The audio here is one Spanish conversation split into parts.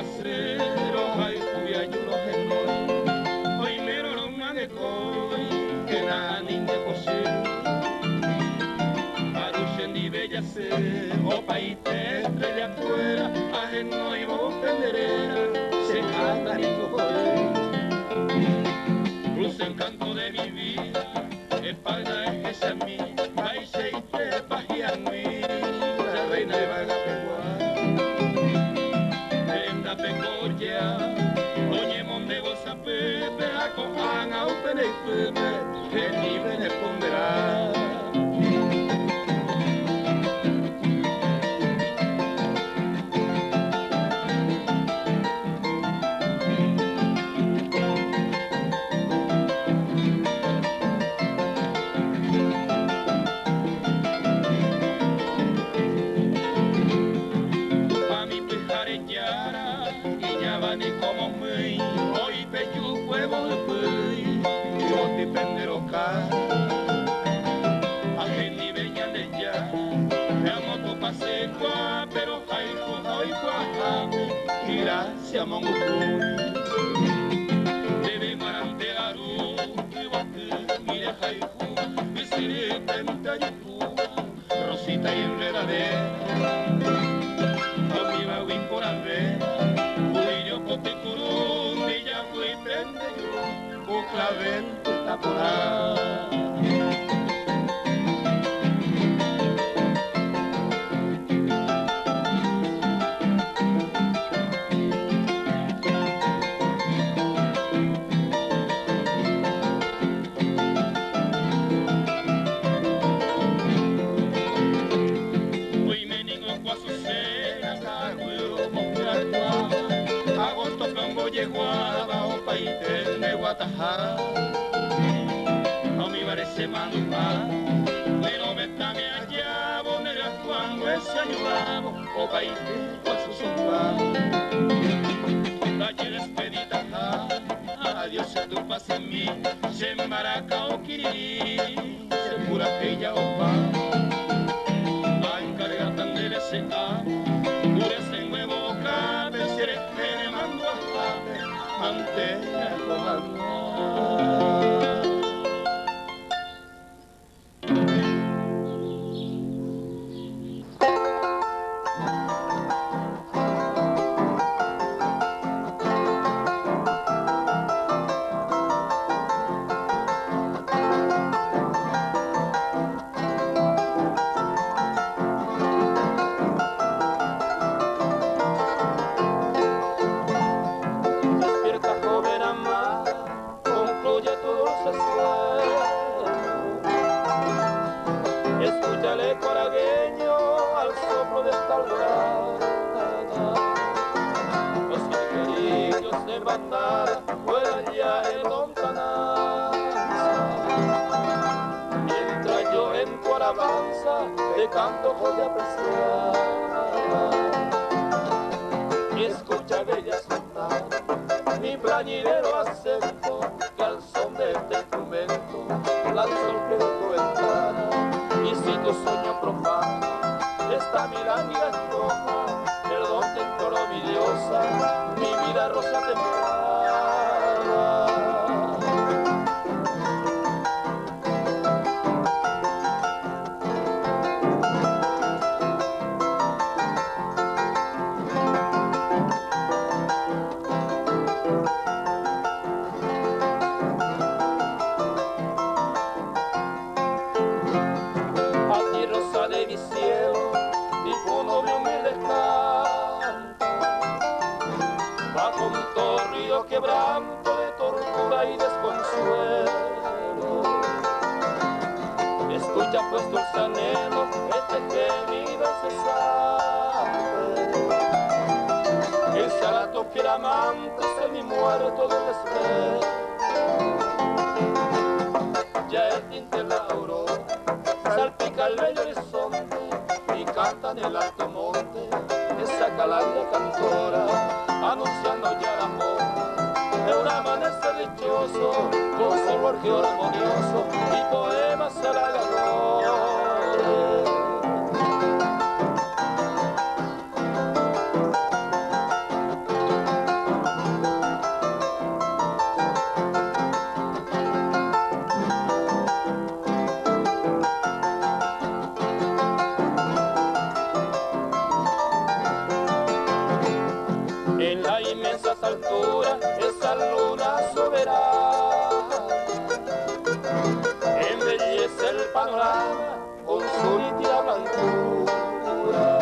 cero hay cuya yuro genoi hoy mero no mane koi que na ninge koshi arushen di bella se o paite estrella fuera a genoi o penderera se anda ni cojoy luz encanto de mi vida espalda es que sea mí paise y te pajianmi la reina de Bagapeguá pecoya, oye monde goza pepe, acojan a upene y pepe, que ni vene ponderá. Ni como me, hoy pecho huevo de pui, yo te penderoca, a gente venían de ya, la moto pase qua, pero jaijo hoy guajame, y gracias mongo debe marante garu, y guaque, mire jaijo, y sire tenta y rosita y enredadera, con mi bagui por haber. Te curun y ya fui prende yo, o clavel taponar. Hoy me niego a su cena, cago mo agosto plombo yeguaba o paite de Guatajá a mi parece manuja pero me tame allá bonera cuando ese ayudamos o paite con su sofá talle despedita adiós se tu paz en mí se embaraca o quirirí se pura ella o pa va encargar tan de S.A. Purece en nuevo boca del ser mantenga escúchale coragueño al soplo de esta alborada los ingenieros de bandada vuelan ya en lontananza mientras yo en tu alabanza te canto voy a apreciar escucha bella sultana mi plañidero acento que al son de este instrumento lanzo el dedo tu ventana y si tu sueño profano esta mirada estrofa perdón te imploro mi diosa mi vida rosa templada quebranto de tortura y desconsuelo escucha pues dulce anhelo este gemido incesante que se la toque el amante mi muerto del desvelo ya el tinte la aurora salpica el bello horizonte y canta en el alto monte esa calandria cantora anunciando ya la hora de un amanecer dichoso con su orgullo armonioso y poemas halagadores. las alturas esa luna soberana embellece el panorama con su nítida blancura.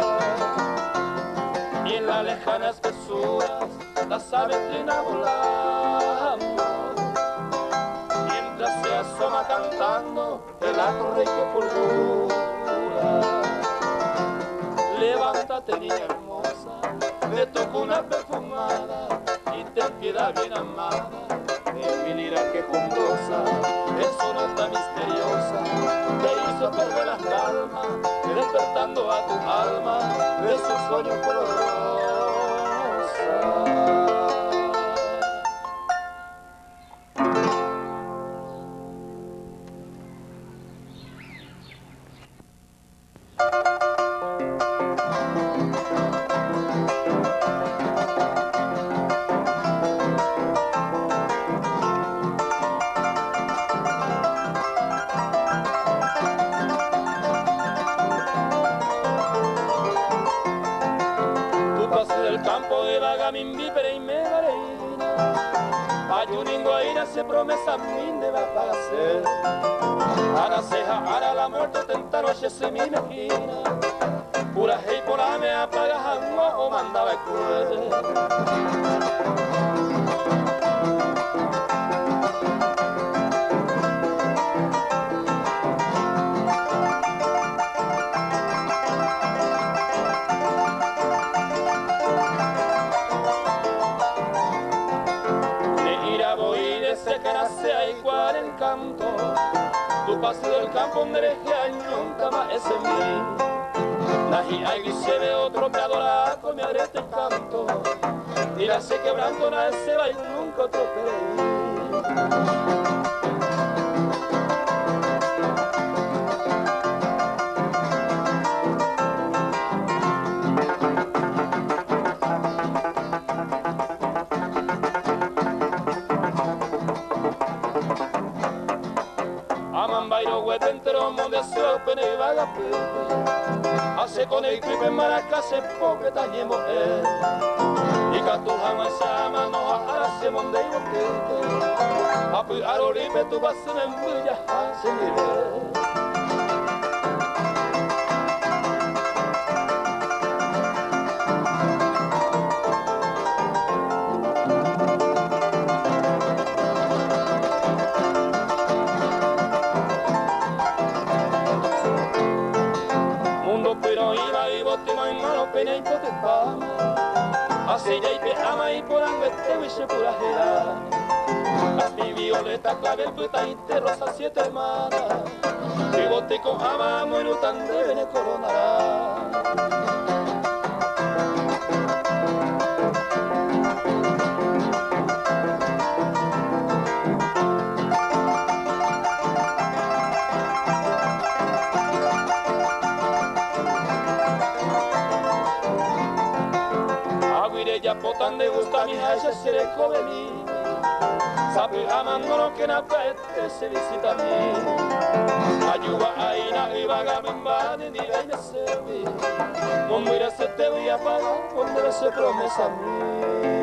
Y en las lejanas espesuras las aves trinan volando, mientras se asoma cantando el astro rey que fulgura. Levántate, niña hermosa, te toco una perfumada y ten piedad bien amada de mi lira quejumbrosa. En su nota misteriosa te hizo perder las calmas, despertando a tu alma de sus sueños color rosa. Se promesa minde va a ser Ara ceja, ara la muerte tenta noche se mi mejina pura hey por la me apaga jamón o mandaba el cruel. Tu paso del campo dereje nunca más es en mí. Naji ay se ve otro que adora con mi arete el canto. Y la se quebrando na ese baile nunca otro creí. Pene y vagapepe hace con el clipe maraca se poque tañemo y catujan a sama no a se monde y boquete apu aroripe tu vas en bulla hace mire. Así ya y te ama y por angüete y se pura jera. Las mi violeta, clavel, puta y te rosa siete hermanas. Y bote con ama muy no tan deben coronará. Potan de gusta mi haya seré come mi sabe amando que na pete se visita mi ayuda aina y vaga me invade ni la me servi no mira se te voy a pagar cuando se promesa a mí.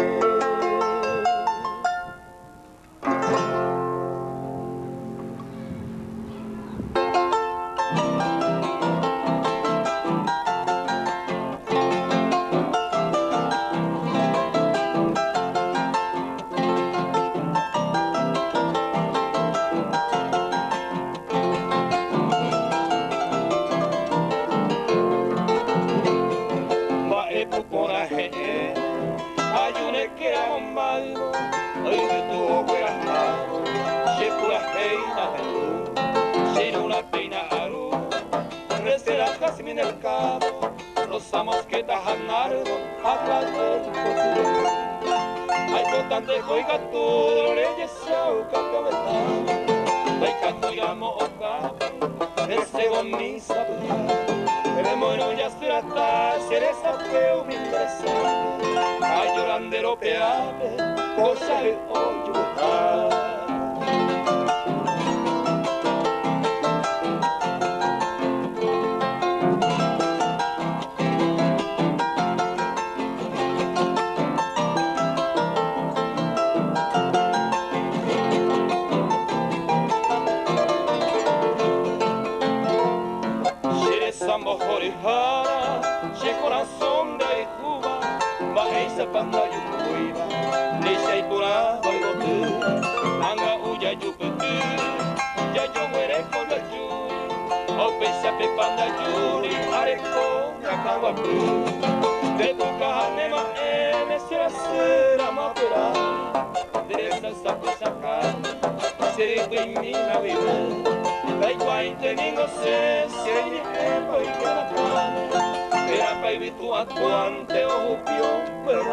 Los mosquetas a nardo, habla del futuro. Hay botante coiga todo, leyes se ahoga cabezada. Hay canto y amo oca, el segomisa puya. El mono ya se trata, si eres feo me interesa. Hay llorandero peable, cosa de hoyo. sonda y juba, va esa panda yukuiba, nisha y pura boigotu, anga uya yukutu, ya yo muere con la yuri, o pesa pe panda yuri, areko yakawaku, de tu kahane ma me será mapera, de esa saca, se fue mi navega. Dai guai teningo se ni tempo y que la pane era pa' evitu a quante o più per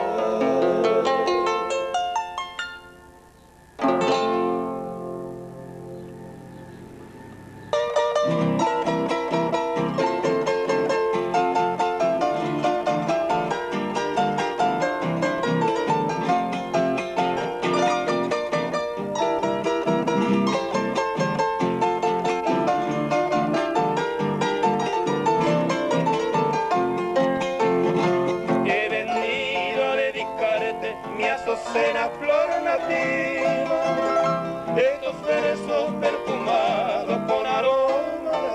cena flor nativa, estos versos perfumados con aroma de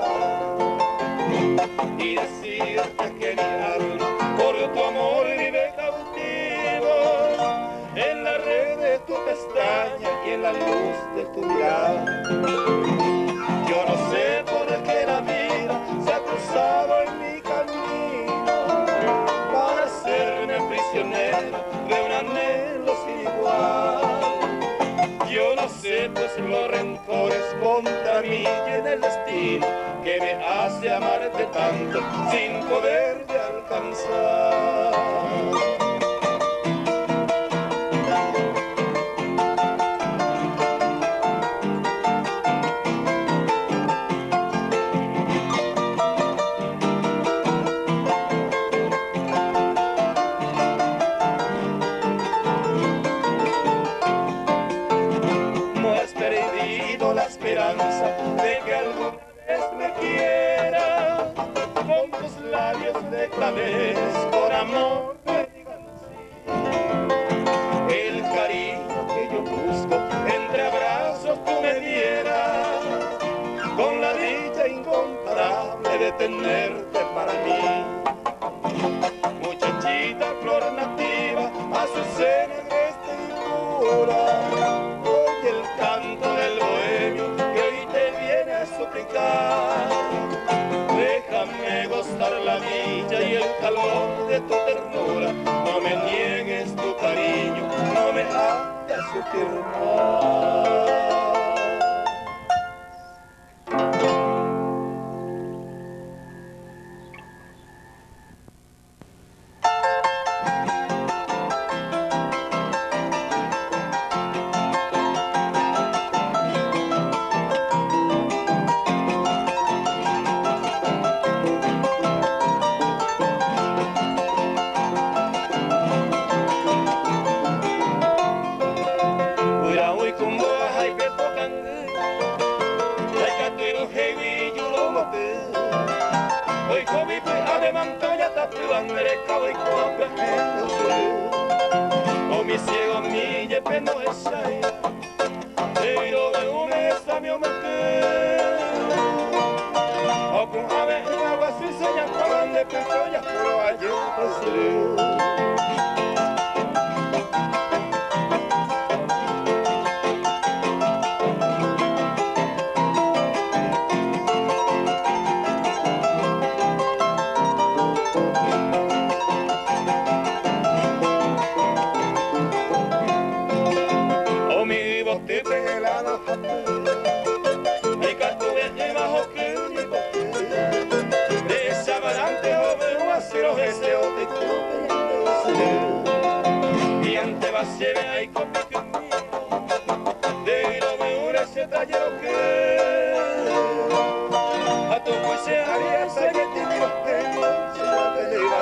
azahar, y decirte que mi alma por tu amor vive cautivo, en la red de tu pestaña y en la luz de tu mirada. Yo no sé por qué la vida se ha cruzado en mi camino para hacerme prisionero de un anhelo sin igual. Yo no sé pues los rencores contra mí y en el destino que me hace amarte tanto sin poderte alcanzar. De que alguna vez me quiera, con tus labios de claves, con amor me digan sí. El cariño que yo busco, entre abrazos tú me dieras, con la dicha incomparable de tenerte para mí. Muchachita flor nativa, azucena agreste y pura, oye el canto del bohemio que hoy te viene a suplicar. Déjame gozar la villa y el calor de tu ternura, no me niegues tu cariño, no me hagas sufrir más. O mi ciego mi yepe no es ahí, pero de una esa mi omeke. O con ave en agua si señas pagan de pecoñas por allí y ante va lleve ahí con mi camino de no me una se tallero que a tu juicio haría esa que te digo que se la pelea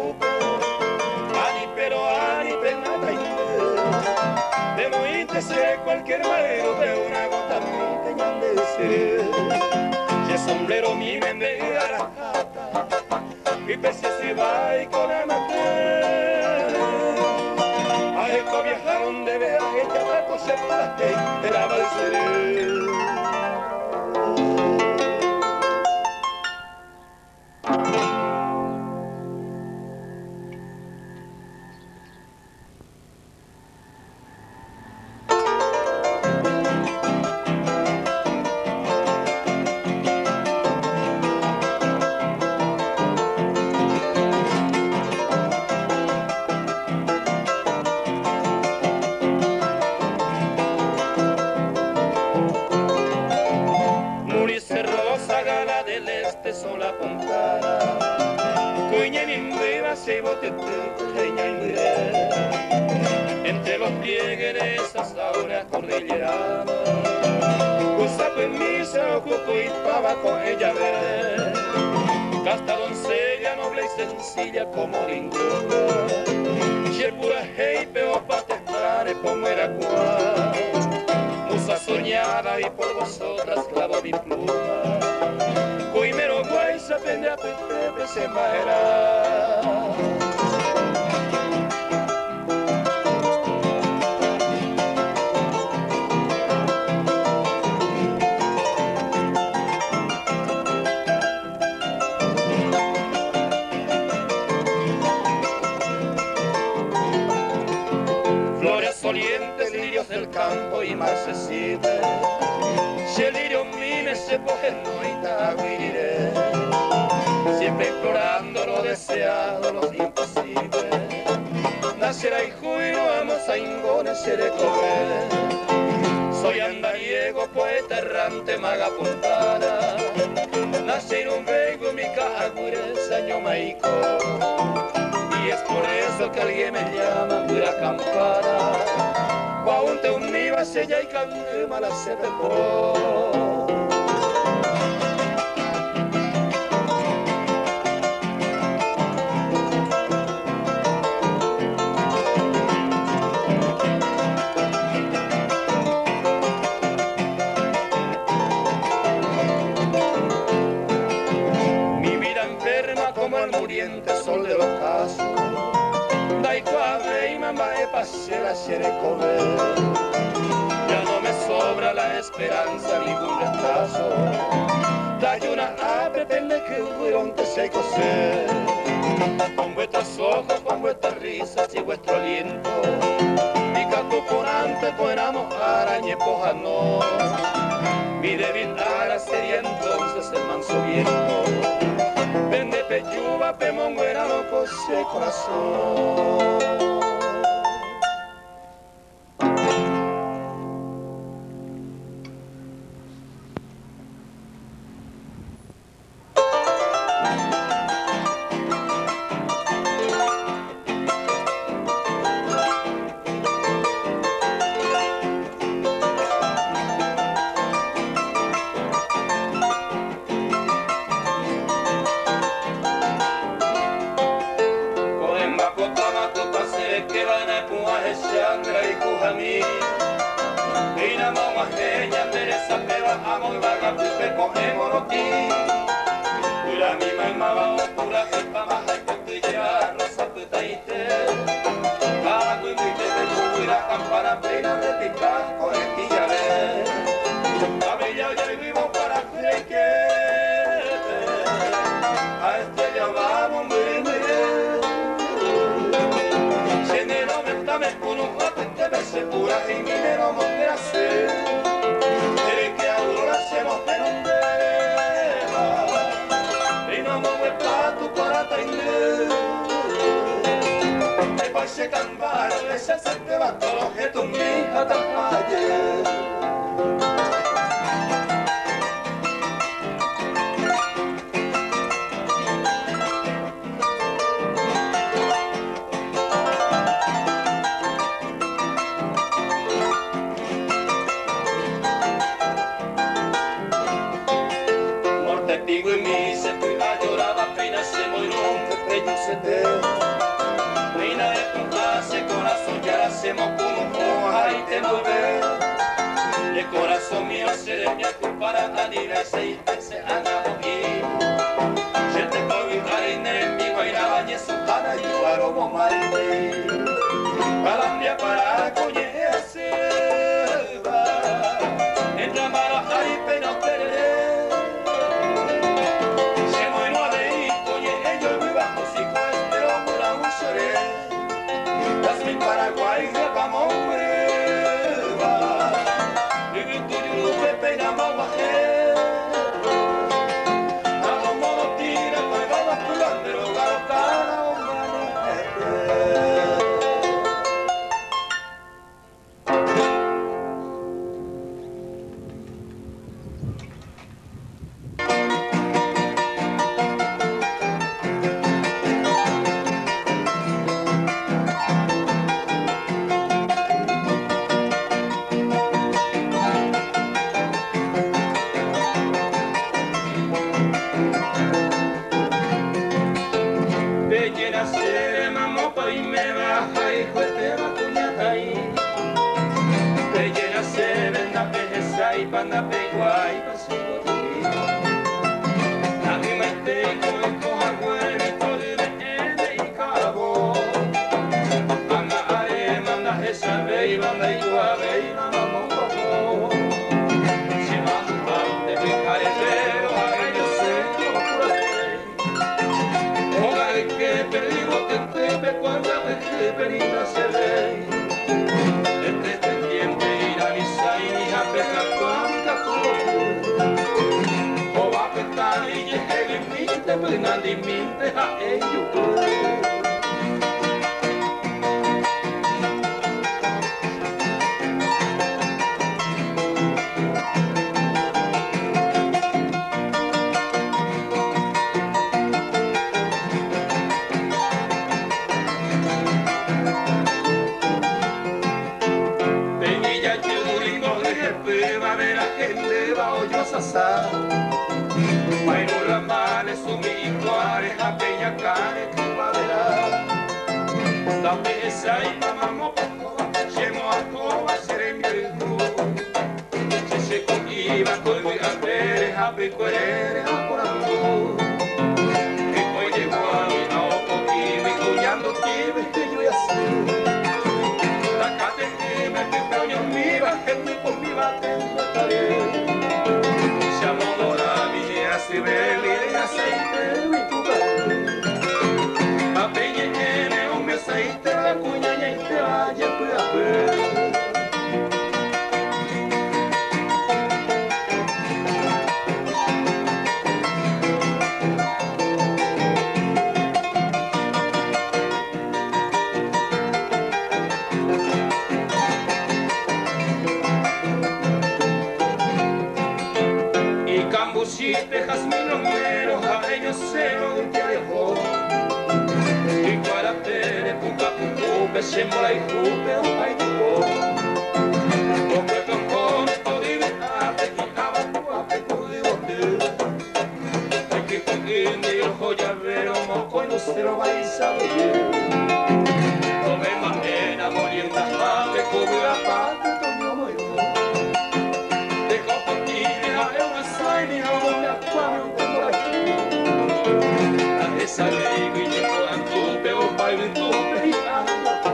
se ser. Si el sombrero mi mendiga la jata, y pese si va y con la maté. A esto viajaron de viaje, ya para coser por las que era Valseré. Sola pontara, cuña ni viva se bote peña y mujer. Entre los pliegues de esas auras cordilleranas, usa permisa o coco y pava con ella ver. Casta doncella noble y sencilla como ninguna, y el pura hey peo pa' testar como era cual. Musa soñada y por vosotras clavo mi pluma. Primero guay se tendrá pepe se maera. Flores solientes, lirios del campo y marcesites. Si el lirio mime se coge noita guiriré, siempre explorando lo deseado, lo imposible. Nacerá y juiro, vamos a ingones, seré comer. Soy andariego, poeta errante, maga puntana. Nací en un vego, mi cagüire, saño maico. Y es por eso que alguien me llama pura campana. Cuaunte univa sella y cangue mala se dejó. Mi vida enferma como el muriente sol de los casos. Dai cuave y mamá e pasé la quiere comer. Ya no me sobra la esperanza, ningún retazo. Dai una ave pende que fueron que se coser. Con vuestros ojos, con vuestras risas y vuestro aliento. Mi canto corante fuéramos arañe no. Mi débil ara sería entonces el manso viento. Vende peyuva, pemongo era loco ese corazón. de corazón mío seré mi para anira y se anda aquí. Je te cobijaré en mi guairaba y eso para ayudar como maite. Colombia para coñece va en la mala jaripe no perderé. Se muero a ver coñe ellos viva músico espero por un seré. Las mi Paraguay de vamos Panda peguai pasivo tumi Nagi maite koi koha gueri toli ene I kabo Anga are manda hesa vei banda igua vei mama mongo Si manda pante picare vero areño se procurarei Oga de que perigo te tepe cuando te que perina se vei Entre pendiente iranisa y ni apega Nandi minte a ello Penilla churingo de jefe va a ver a gente va hoyos asar Mayrula male sumi a peña care que padera La mesa y mamamo Llemo a coba seremi Si se cogiva con mi apere A pecuere a por amor Que hoy llegó a mi ojo y mi cuñando tibe que yo ya sé La cate que me picoño mi bajete con mi bate estaré Se amodora mi asibeli de aceite Aceite la cuña y te vaya a ver Y cambuchite, jazmín, romero, jareño, cero, un tialejo Y cuaratere, punta, puntupe, semola y jupe, un paitupo Porque con costo divinate, quitaba tu apecudibote Hay que coger el joyavero, moco y lucero, vais a ver Come manera, molienda, jave, cubre a parte, toño, muy De copotine, a una saini, a una cuadra, un temor aquí La esa ley, y llegó a tu peor baile, tu peita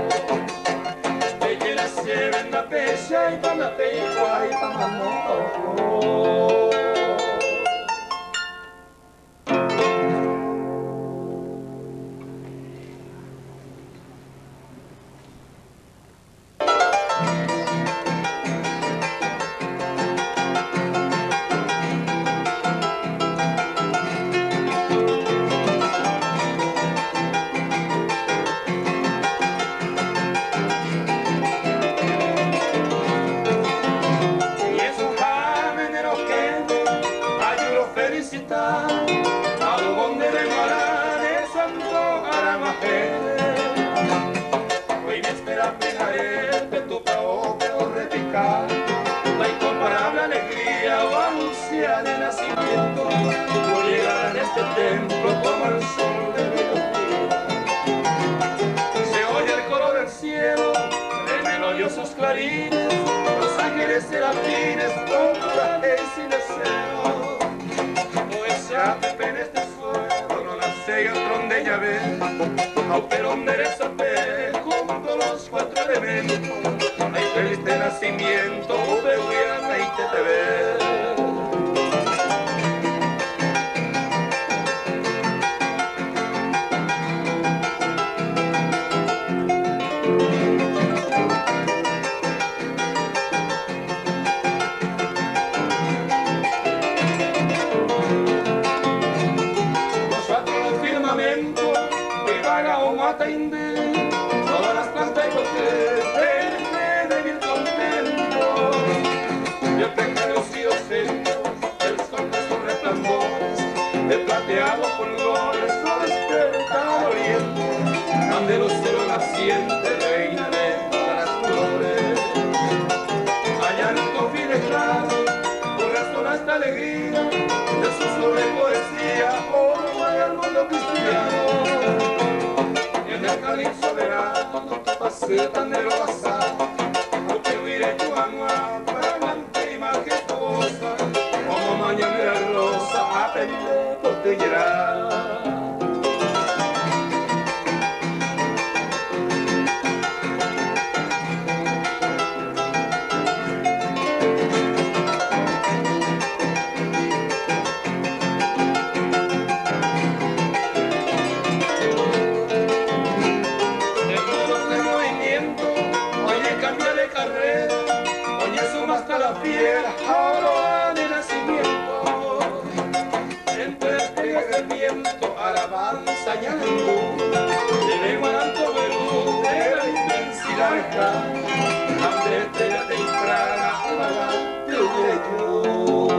Te llena se venda pecha y para la pegua y para mano a lo donde demora de santo Aramajé hoy me espera pejaré de tu pao peor repicar la incomparable alegría o anuncia de nacimiento por llegar a este templo como el sol de mediodía se oye el coro del cielo de melodiosos clarines los ángeles de serafines con coraje y sin deseo. Poesía Pepe en este suelo, no nace y otro de llave, pero endereza junto a los cuatro elementos. Hay feliz de nacimiento, Beguiana y TTV. Todas las plantas y bosques de mil contentos, de pequeños y centros, el sol de sus resplandores, de plateados colores, lo desperta al oriente, donde lucero naciente, reina de todas las flores. Allá en el confines claros, corre sola esta alegría, de su sobre poesía, oh, vaya al mundo cristiano. En el jardín soberano, pasé tan de lo pasado, porque miré tu alma fragante y majestuosa, como mañanera rosa, aprendí por te llorar. Ahora de nacimiento, entre estrellas del viento, alabanza y algo, de lengua alto Perú, de la inmensidad lejana, ante estrella temprana, vagante de yo.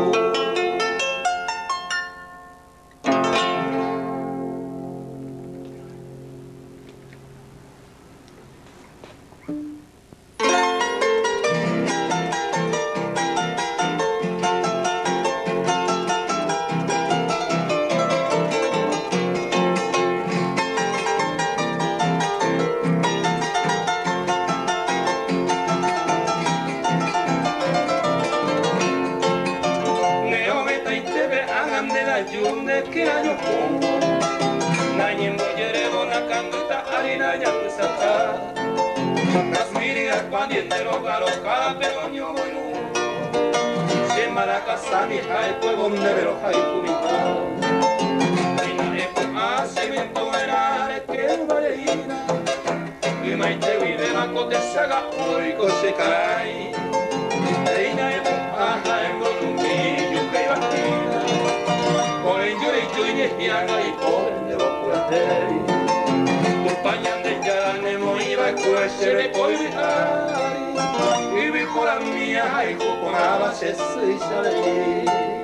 Que año pongo Nañendo yerebo na canduta harina ya te saca las mirigas pandientero galo cada peroño bueno se maracasa mi jai fuego nevero jai kumita ina epo cemento era que vareina y maite vive la cote saga hoy coche caray ina epo en golumillo que iba por el llore y haga y por el de locura tu pañan de llanemo iba a cuese de coiritari y vi por la mía y con la base se sale.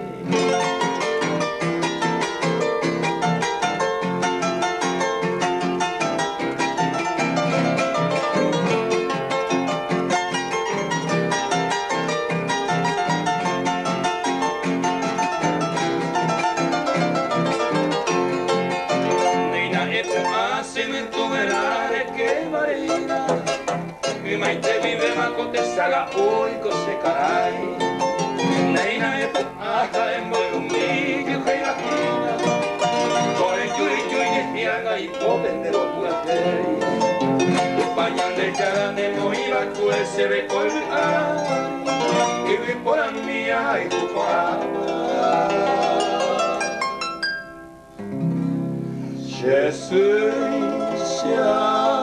Y maite vive macote saga hoy cose caray Neina e aja en boyumillo que imagina con el yuri y haga y popen de locura tu pañal de llanemo iba a cuese de colgar y vi por la mía y tu fama Jesús ya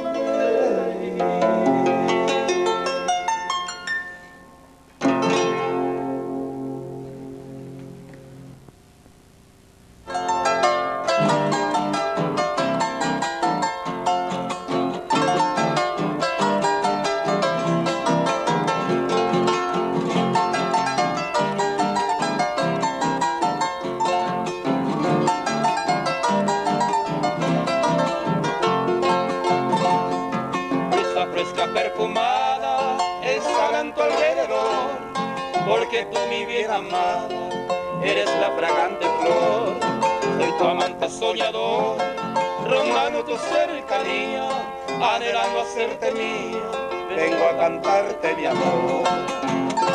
perfumada, exhalan tu alrededor, porque tú mi bien amada, eres la fragante flor, soy tu amante soñador, rondando tu cercanía, anhelando hacerte mía, vengo a cantarte mi amor.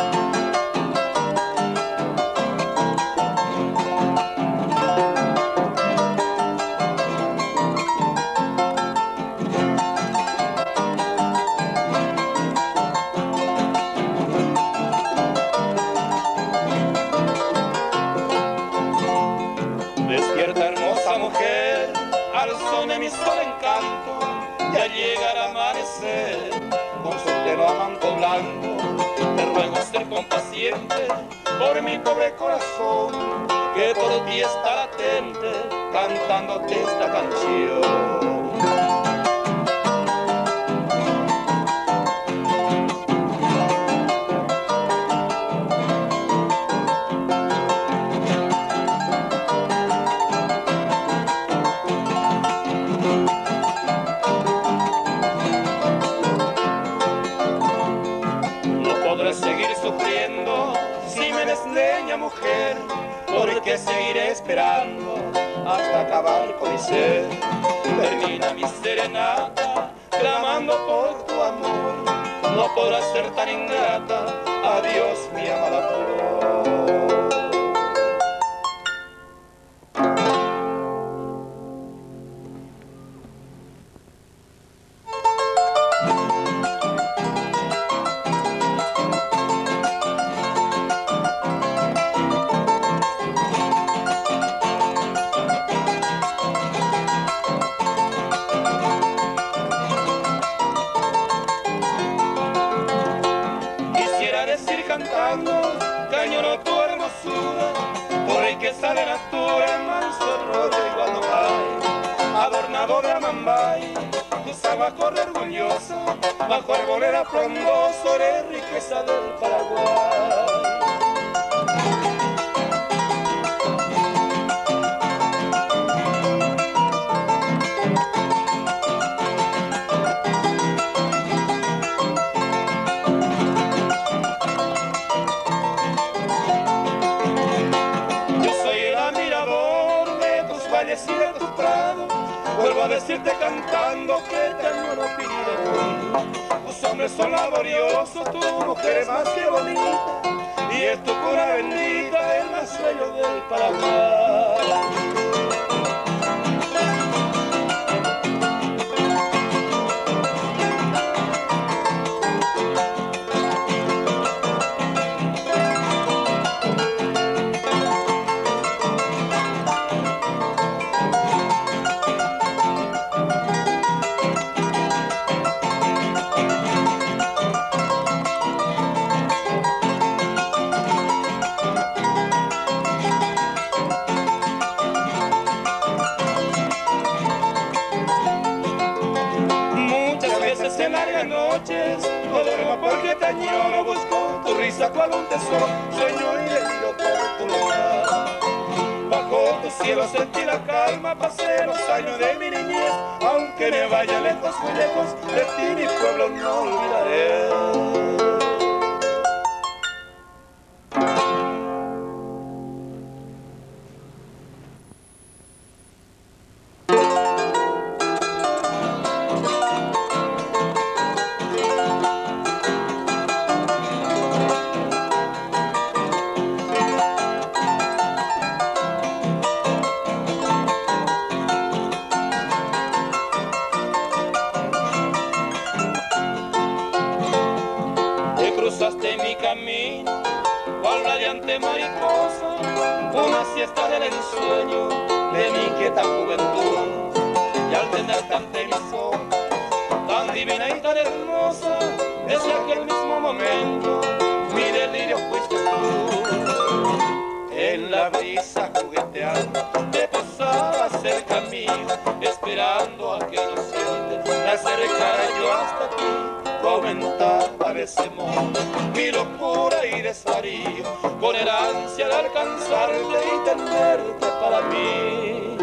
son de mi solo encanto, ya llega el amanecer, con su pelo a manto blanco, te ruego ser compaciente por mi pobre corazón, que por ti está latente, cantándote esta canción. Seguir sufriendo si me desdeña mujer, porque seguiré esperando hasta acabar con mi ser. Termina mi serenata clamando por tu amor, no podrás ser tan ingrata, adiós mi amada flor. Cañón tu hermosura, por el que sale la tura, manso rollo igual no hay. Adornado de amambay, tus aguas corre orgullosa, bajo arbolera frondoso, eres riqueza del Paraguay. Y de tu prado, vuelvo a decirte cantando que te añoro Piripí. Tus hombres son laboriosos, tu mujer es más que bonita, y es tu cura bendita el más bello del Paraguay. En largas noches no duermo porque te añoro, busco tu risa cual un tesoro, sueño y deliro por tu lugar. Bajo tu cielo sentí la calma, pasé los años de mi niñez, aunque me vaya lejos, muy lejos de ti mi pueblo no olvidaré. Cruzaste mi camino, cual radiante mariposa, una siesta del ensueño de mi inquieta juventud. Y al tenerte ante mis ojos, tan divina y tan hermosa, desde aquel mismo momento, mi delirio fuiste tú. En la brisa jugueteando, te posabas cerca mío, esperando a que inocente te acercara yo hasta ti. Aumentaba de ese modo mi locura y desvarío, con el ansia de alcanzarte y tenerte para mí.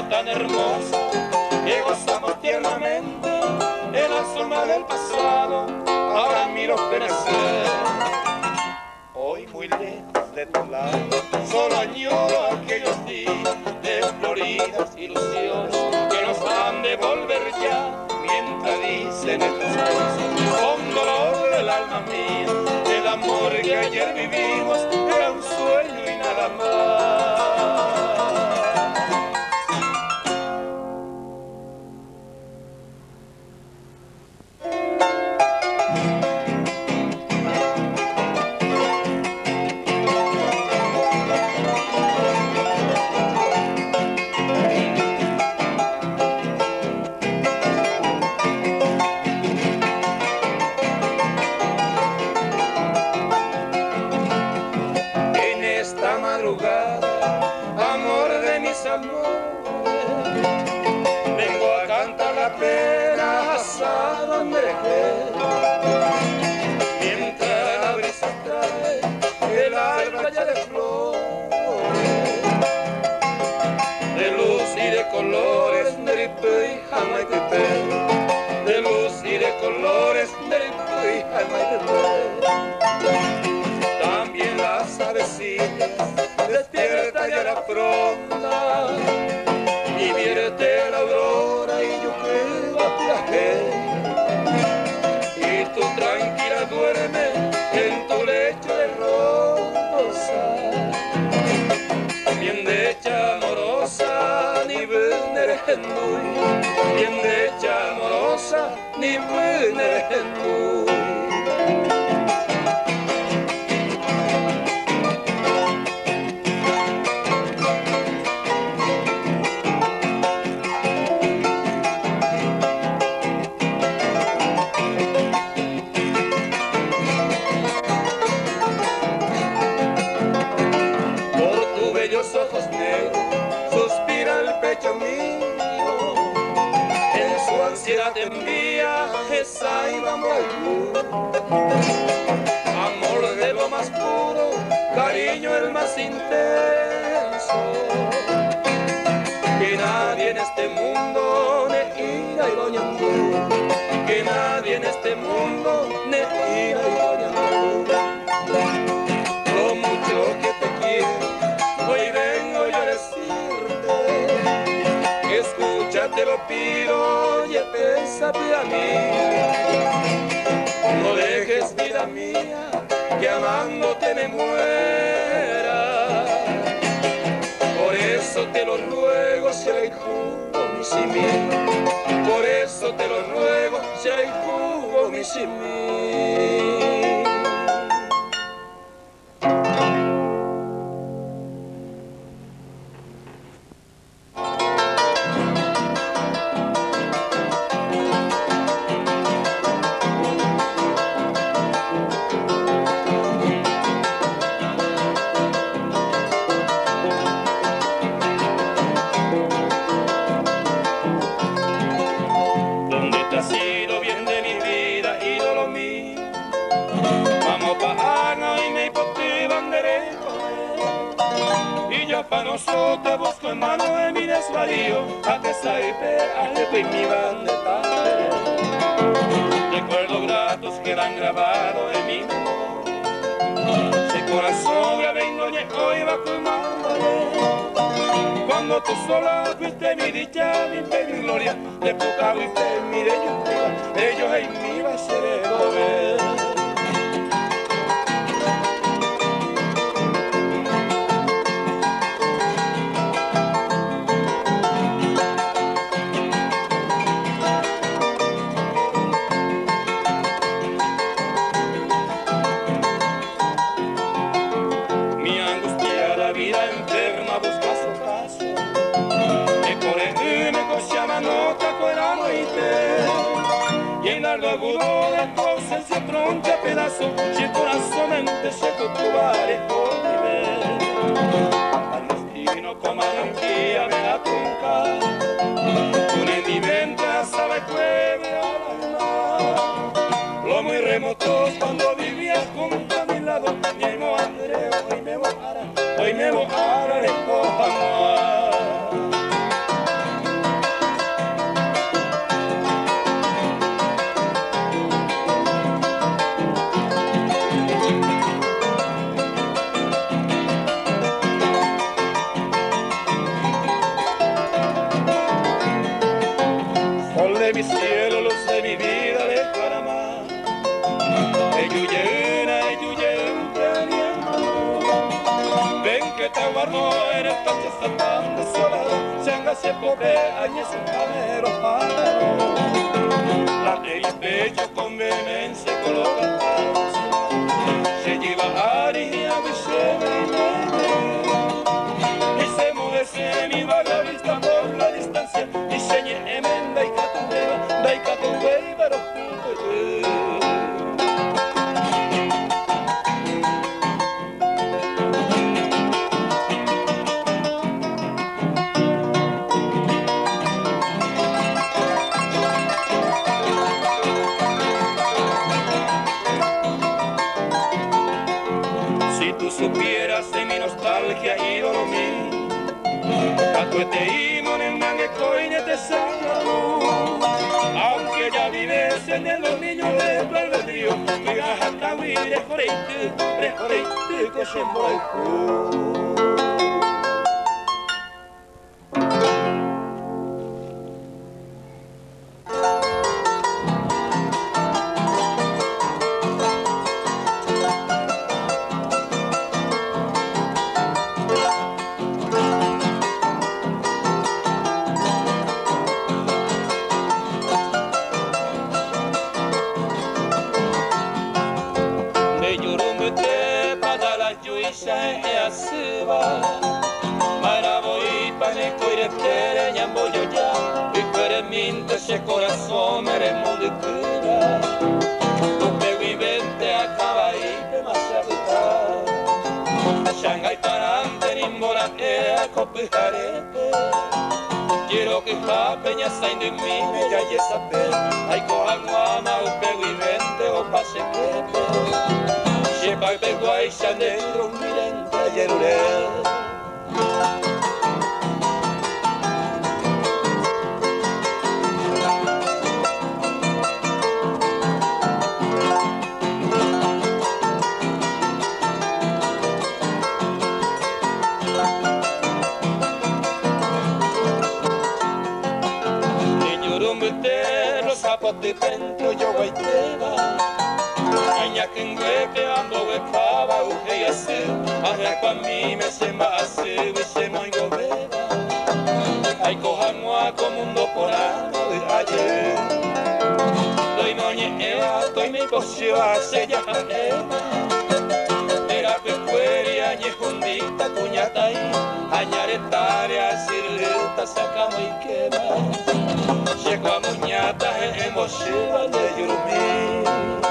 tan hermosa que gozamos tiernamente en la sombra del pasado, ahora miro perecer. Hoy muy lejos de tu lado, solo añoro aquellos días de floridas ilusiones que nos han de volver ya, mientras dicen estos besos con dolor del alma mía, el amor que ayer vivimos era un sueño y nada más. Amor de mis amores, vengo a cantar la pena hasta donde dejé, mientras la brisa trae el alba ya de flores, de luz y de colores, de ripe y jamaitepe, de luz y de colores, de ripe y jamaitepe. También las avecillas despierta ya la fronda y vierte la aurora y yo creo a viaje y tú tranquila duerme en tu lecho de rosa, bien de hecha amorosa ni venerenduy, bien de hecha amorosa ni venerenduy. Ojos negros, suspira el pecho mío, en su ansiedad te envía esa y vamos amor de lo más puro, cariño el más intenso, que nadie en este mundo ne ira y doñando, que nadie en este mundo ne ira y doñando, lo mucho que te quiero. Hoy vengo yo a decirte que escucha, te lo pido, y pésate a mí. No dejes, vida mía, que amándote me muera. Por eso te lo ruego, si hay jugo mi simil. Por eso te lo ruego, si hay jugo mi simil. Para nosotros busco en mano de mi desvarío, a que saipe algo y mi bandeta. Recuerdos gratos quedan grabados en mi memoria. Si corazón ya vengo hoy va colmando. Cuando tú sola fuiste mi dicha, mi gloria, de poca fuiste mi de ellos en mí va a ser el poder. Y en largo agudo de tu ausencia troncha pedazo, si el corazón mente se cotubare por nivel. Al destino como anarquía me da trunca, tú en mi mente sabe que me alma. Lo muy remoto cuando vivías junto a mi lado, y me madre, hoy me mojara, de copa. Ven que te guardo en el coche tan desolado, se haga siempre años un camero paro. La del pecho con vehemencia y coloca se lleva a Aria y se mueve mi vaga vista por la distancia y señe emenda y catumbeba, pero supieras de mi nostalgia y dormir, catuete y monenangue coine te salgo, aunque ya vives en el dominio de tu albedrío, me gajas a huir, rejoreite, que se muere. Ese corazón meremos de cura, tu vivente acaba y te más habitar. Shanghai parante ni mora copijarete. Quiero que ja peña saindo en mí me ya y esa pe. Ay coja guama upe vivente o pase que te. Lleva el guay chanero mirente yerure. Zapote dentro yo guaiteba, aña que en hueque ando huecaba uje y así, aña pa' mí me se ma así, se mo engobeba, ay coja mua como mundo por ano de ayer, doy moñe eva, doy mi pocio hace ya eva, era pecueria, añe jundita, cuñata y añaretaria, sirleta, sacamos y quema. Llego a muñata emoción de yurumí.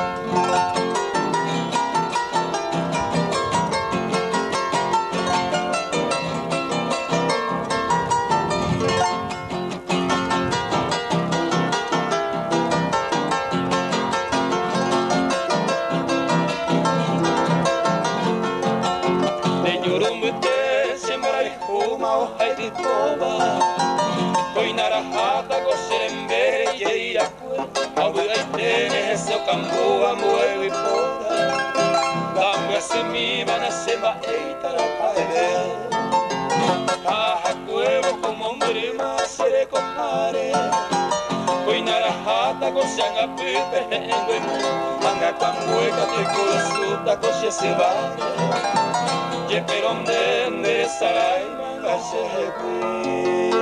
De yurumite se mora y juma hoja y toba. Hoy narajata coserembe y iracue, abuela y tenes ese cambúa mueve y pora. Cambia se mi van a se va eita la cae. Aja cuevo como hombre más se le cojare. Hoy narajata cosanga pipe en huevo, anga cambueca te colosuta coche se va. Y esperón de saray manga se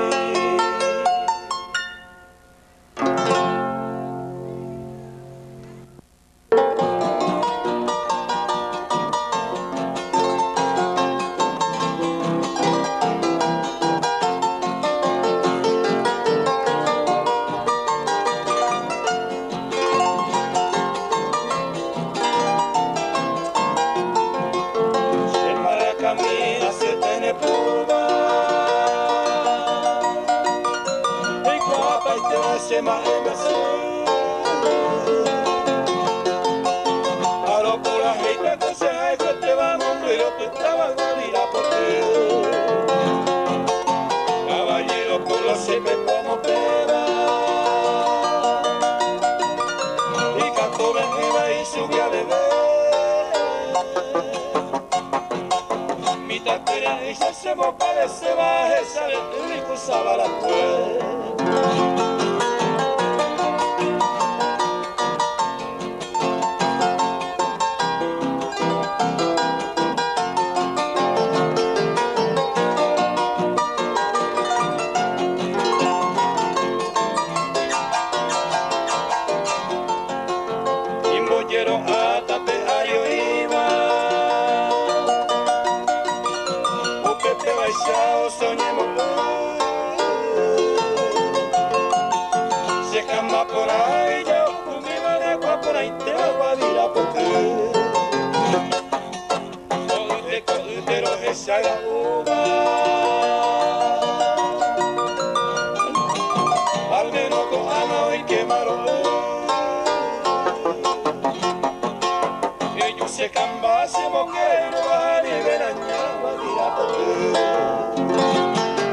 se me parece baje, sale el rico sabara se camba se moquero va ni verañaba mira por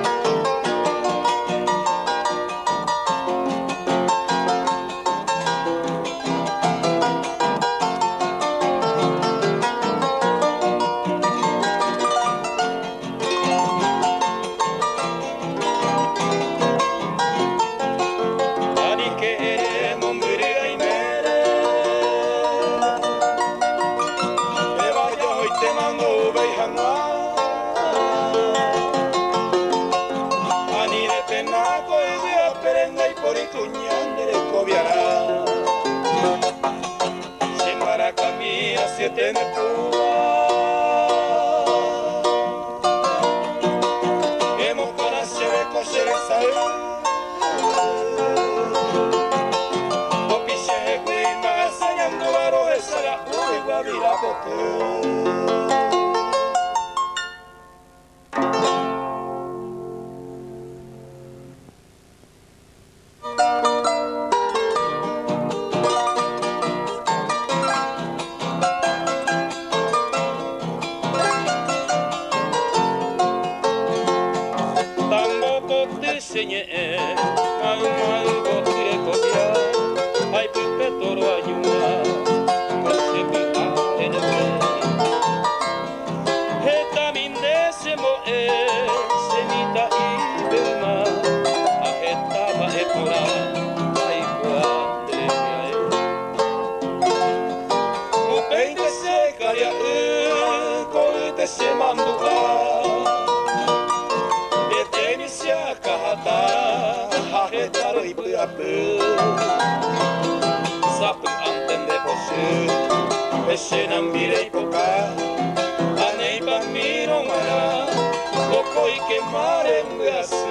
siete de Cuba, hemos conocido de coser el salón, opiche de cuima, enseñando varo de sala, uy, guavira, se manduka eteni sia kahata hahetaro ipuapu sapu antende posu eshenan birei poka anei bambino mara kokoi ke mare muasu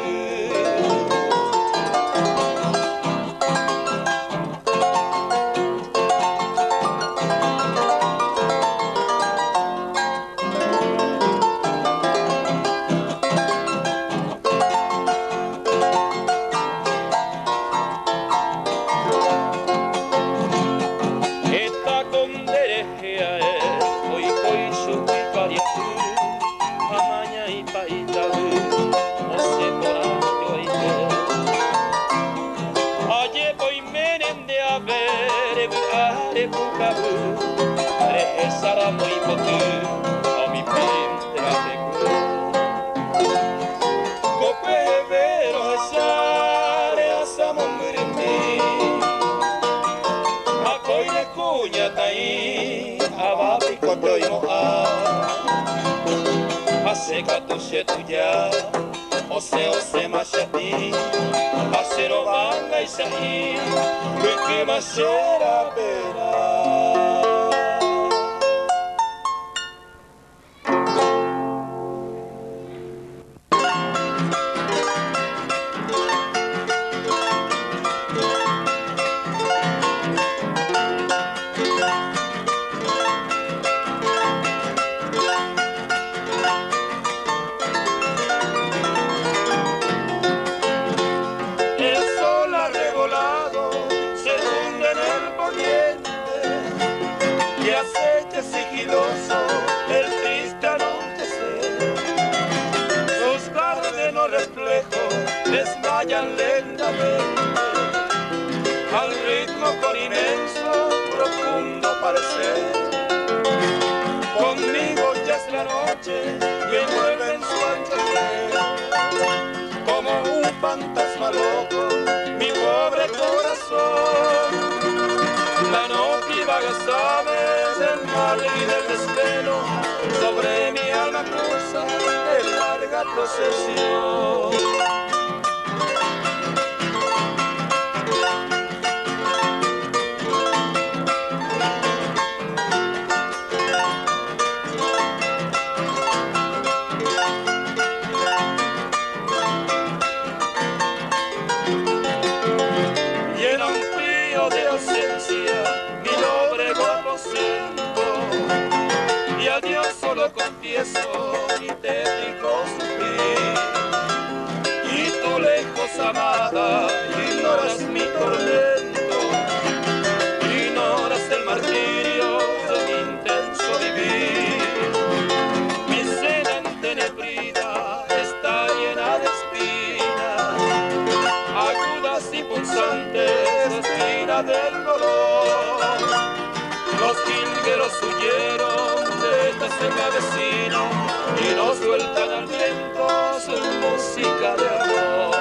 tuya ose machati acero banga y saí que machera pera el triste anochecer, sus cárdenos reflejos desmayan lentamente al ritmo con inmenso, profundo parecer. Conmigo ya es la noche, me envuelve en su ancho ser, como un fantasma loco, mi pobre corazón. La noche vaga sabes del mal y del desvelo, sobre mi alma cruza en larga procesión. Confieso mi tétrico sufrir, y tú lejos amada ignoras mi tormento, ignoras el martirio de mi intenso su música de amor.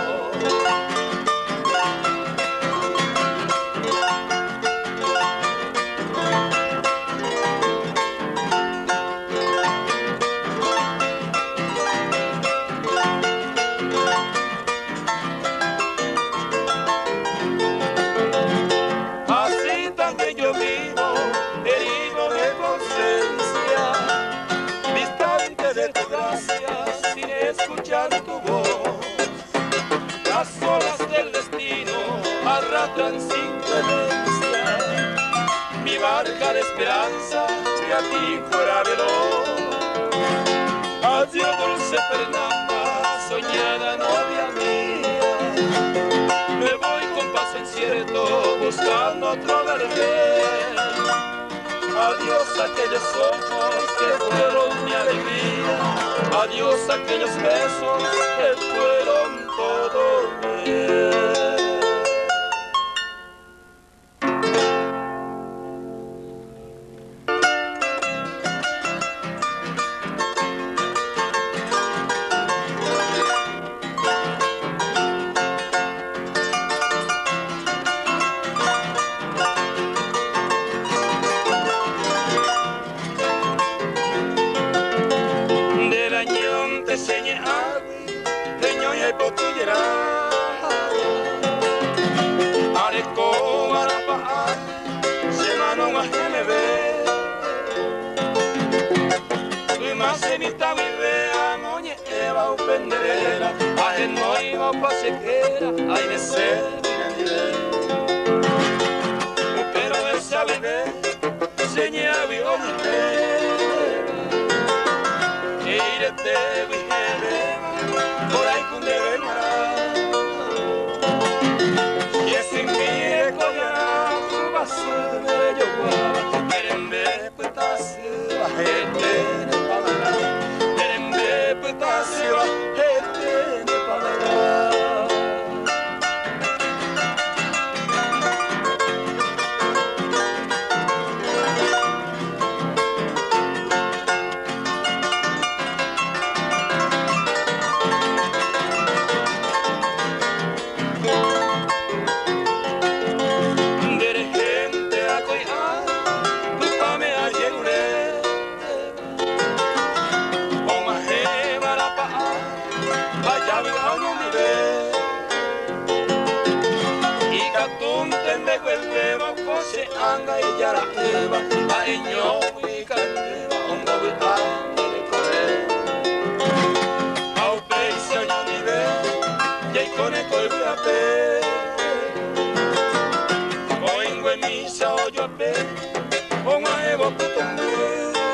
Así también yo vivo, herido de conciencia, distante de tu gracia, sin escuchar tu voz. Las olas del destino arrastran sin clemencia mi barca de esperanza que a ti fuera veloz. Adiós dulce Fernanda, soñada novia mía, me voy con paso incierto buscando otro vergel. Adiós aquellos ojos que fueron mi alegría, adiós aquellos besos que fueron todo miel. Ay, de ser pero esa bebé señala violete e irete vigele por ahí con debe morar y es sin mí coya basura de yoga quieren ver putase bajete de pavana quieren ver putase bajete de pavana. Anga y yara eva, año y caneva, ongo vi ane kore. Au peisa yo ni ve, yai kone koi vi ape. Oingo en misa o yo ape, onga evo putombe.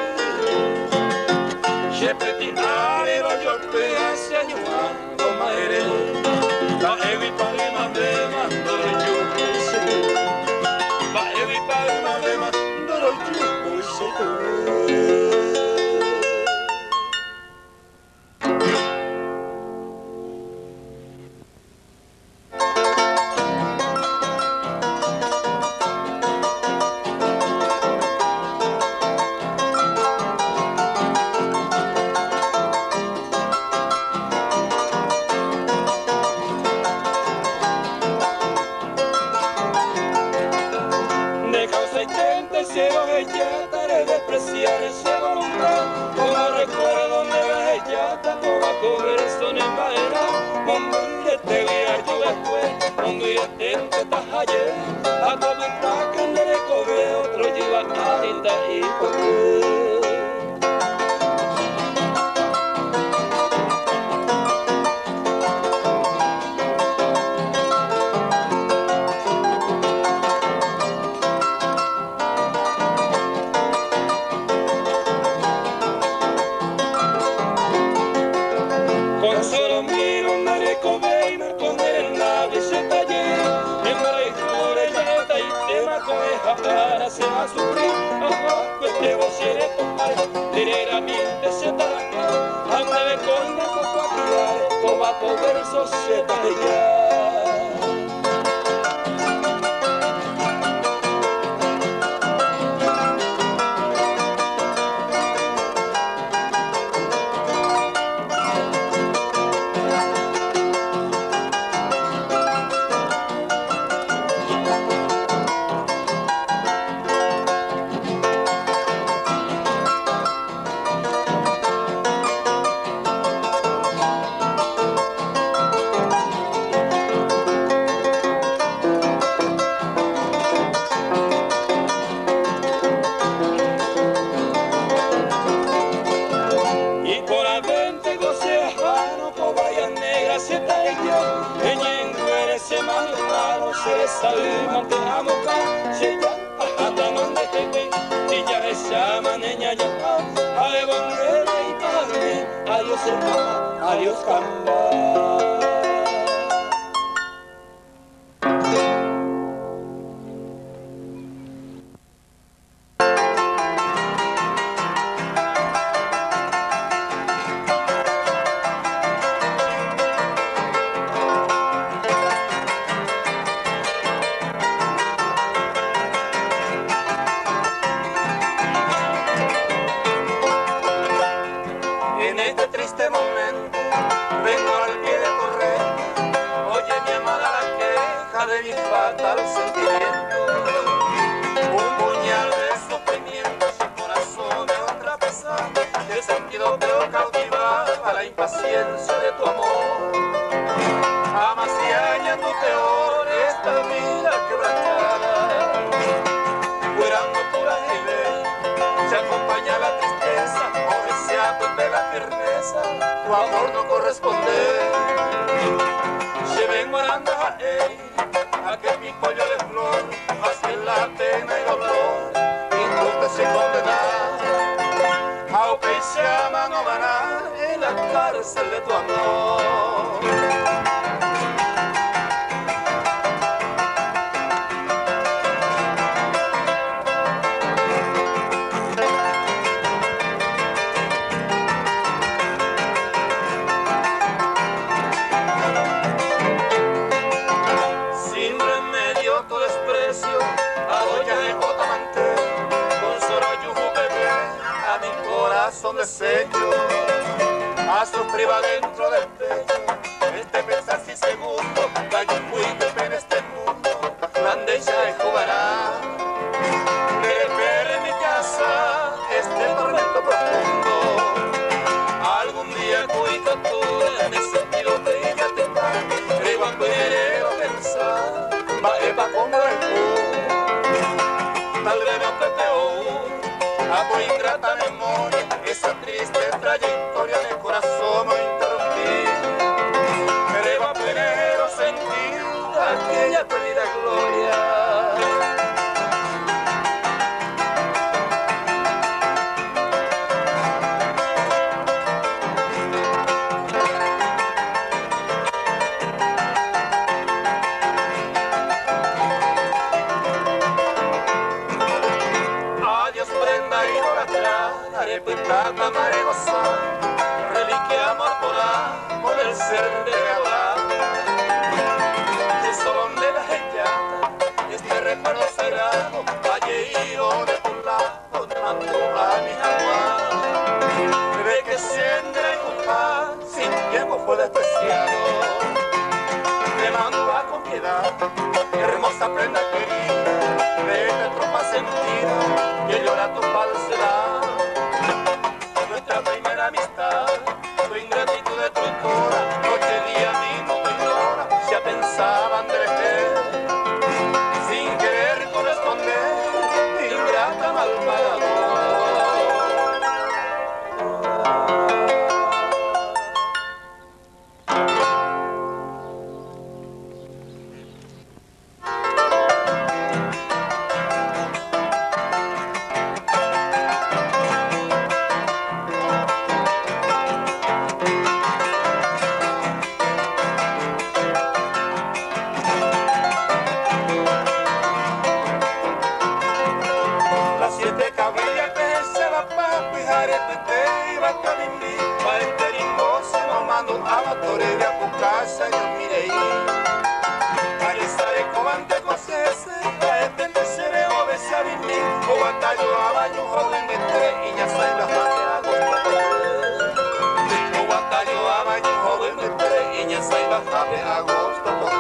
Shepeti areva yo ape, ase año ando maere. La evi pari mande mandoro yo pese. cereza y manteamos acá, si ya hasta donde te vi, y ya esa maneña ya, ay, bonera y para mí, adiós hermana, adiós camba. En este triste momento vengo al pie de correr, oye mi amada la queja de mi fatal sentimiento, un puñal de sufrimiento, su corazón de otra pesar, el sentido pero cautivaba la impaciencia de tu amor, amaciando peor esta vida quebrantada, curando tu aire, se acompaña la tristeza, de la firmeza, tu amor no corresponde. Se ven morando a que mi pollo de flor, más que la pena y dolor, injusta se condena. A Opeixama no van en la cárcel de tu amor. Son desecho, a sufrir dentro del pecho, este pensar si segundo, la yo fui en este mundo, grande ya es jugará, de ver en mi casa este tormento profundo, algún día cuico tú, en mi sentido de ella te va, creo a querer pensar, va como el tal vez no te a tu ingrata memoria, esa triste trayectoria de corazón no interrumpí. Creo a pero sentir aquella perdida gloria. Arepitata maregosa, reliquia amor por el ser de adorar. El solón de la llanta, este recuerdo sagrado, valleío de tu lado, te mando a mi jaguar. De que siempre un pan, sin tiempo fue despreciado. Te mando a con piedad, hermosa prenda querida, de esta tropa sentida, que llora tu falsedad. Primera amistad, tu ingratitud de tu cora, noche día mismo tu ignora, ya pensaban de sin querer corresponder, ingrata malvadora. Amatore de Apucasa yo mirei Arizare cobante cosese Aetende sere obese a vimi O batallo a baño joven entre Y ya saben las mateados O batallo a baño joven entre Y ya saben las mateados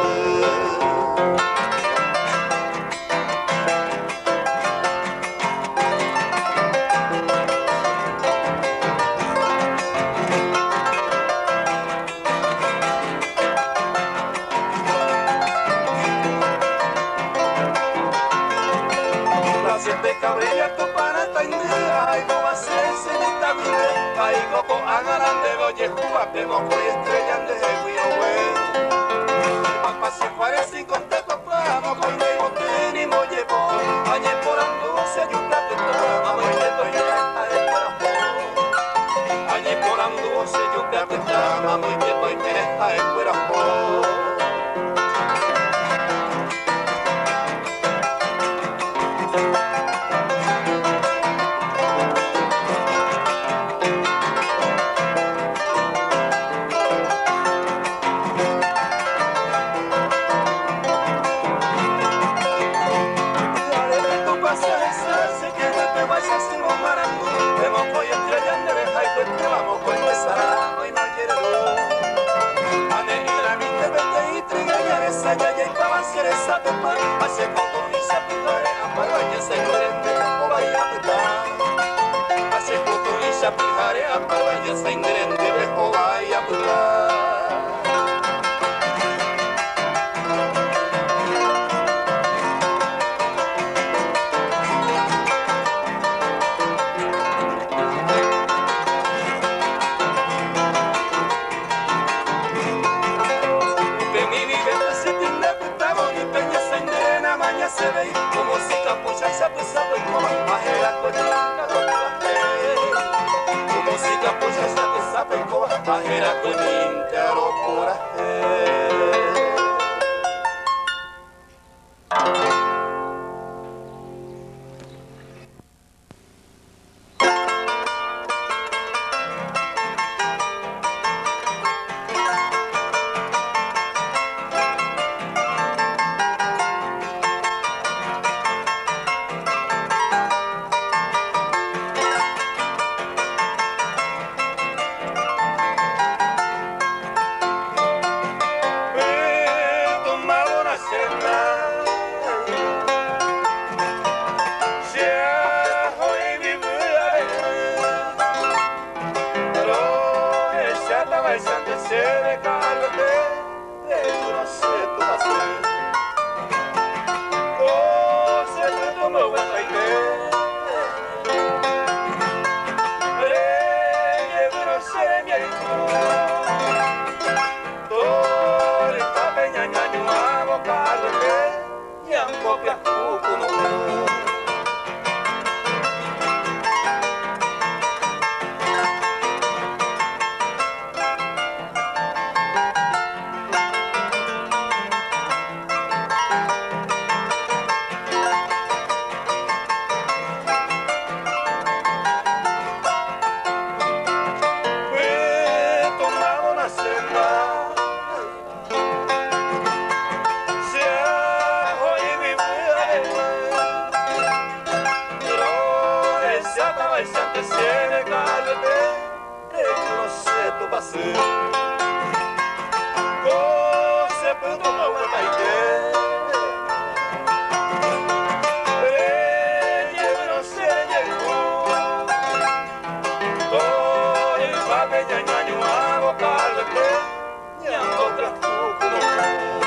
Cabrilla tu pana tainea, ay no va a ser senitable, ay coco agarran de goye juba, peboco y estrellan de guio güey. Papá se parece con teco para mo coi dei bottini mo llevo añe por anduce yo plate trama mo llevo y deja el cuerpo añe por anduce yo plate trama mo llevo y deja el cuerpo. Como si capucha se pesaba y como ajera con el como si capucha se pesaba y como ajera con el coraje. Nyang otra